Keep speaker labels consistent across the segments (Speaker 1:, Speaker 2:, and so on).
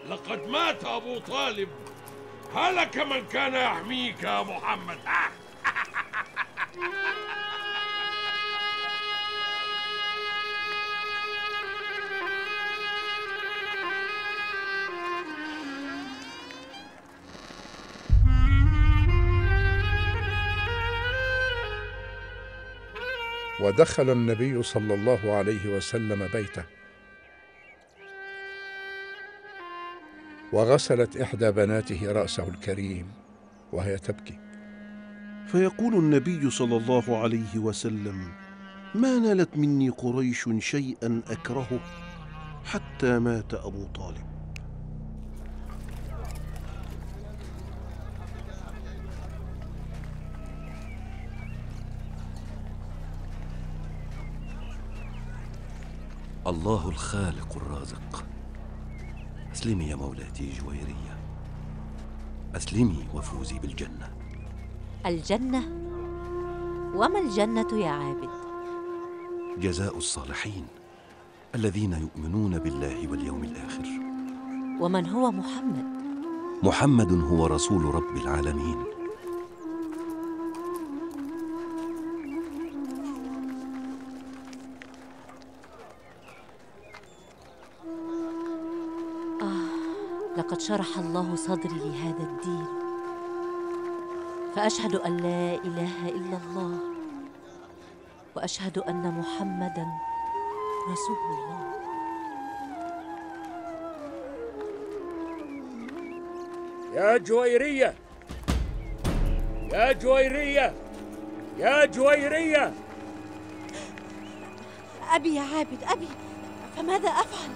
Speaker 1: لقد مات أبو طالب، هلك من كان يحميك يا محمد.
Speaker 2: ودخل النبي صلى الله عليه وسلم بيته، وغسلت إحدى بناته رأسه الكريم وهي تبكي،
Speaker 3: فيقول النبي صلى الله عليه وسلم: ما نالت مني قريش شيئا أكرهه حتى مات أبو طالب.
Speaker 4: الله الخالق الرازق. أسلمي يا مولاتي جويرية، أسلمي وفوزي بالجنة.
Speaker 5: الجنة؟ وما الجنة يا عابد؟
Speaker 4: جزاء الصالحين الذين يؤمنون بالله واليوم الآخر.
Speaker 5: ومن هو محمد؟
Speaker 4: محمد هو رسول رب العالمين.
Speaker 5: لقد شرح الله صدري لهذا الدين، فأشهد أن لا إله إلا الله، وأشهد أن محمداً رسول الله.
Speaker 1: يا جويرية، يا جويرية، يا جويرية!
Speaker 5: أبي يا عابد، أبي، فماذا أفعل؟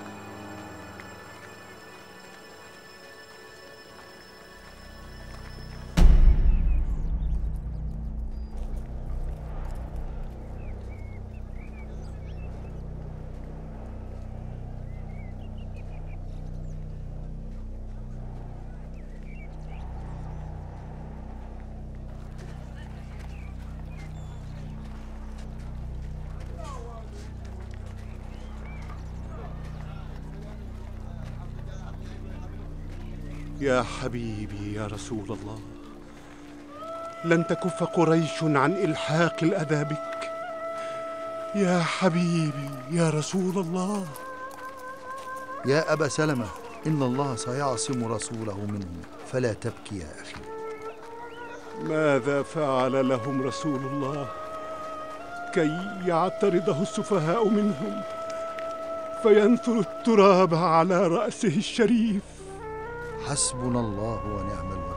Speaker 3: يا حبيبي يا رسول الله، لن تكف قريش عن إلحاق الأذى بك. يا حبيبي يا رسول الله.
Speaker 6: يا أبا سلمة، إن الله سيعصم رسوله منهم، فلا تبكي يا أخي.
Speaker 3: ماذا فعل لهم رسول الله كي يعترضه السفهاء منهم فينثر التراب على رأسه الشريف؟
Speaker 6: حسبنا الله ونعم الوكيل.